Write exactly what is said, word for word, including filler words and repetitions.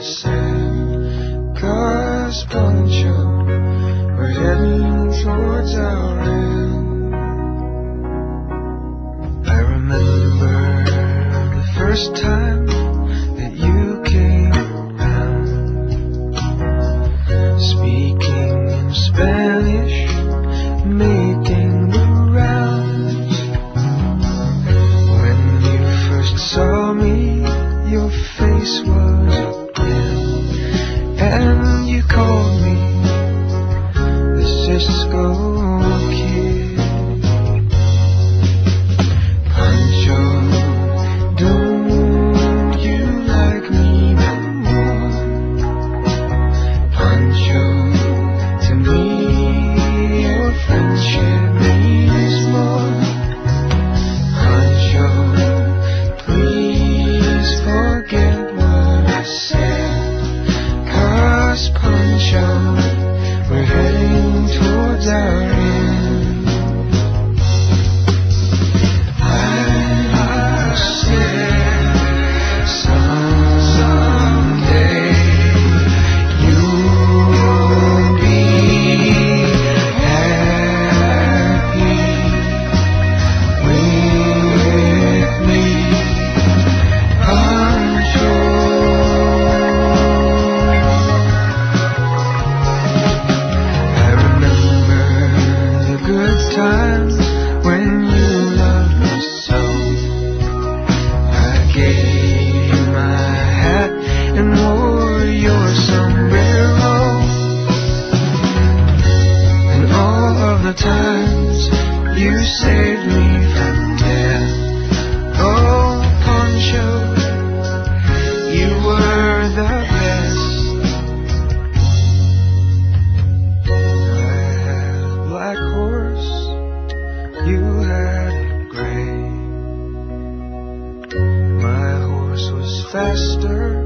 said, 'cause Pancho, we're heading towards our end. I remember the first time that you came around, speaking in Spanish, making the rounds. When you first saw me, your face was a grin, and you called me the Cisco Kid. Pancho, don't you like me no more? Pancho, to me your friendship means more. Pancho, please forget what I said, 'cause Pancho, we're heading towards our end. I said, someday you'll be happy with me, Pancho. I remember the good times when you loved me so. I gave you my hat and wore your sombrero, and all of the times you saved me from death. Oh, Pancho, you were the best. I had a black horse, you had a gray. My horse was faster,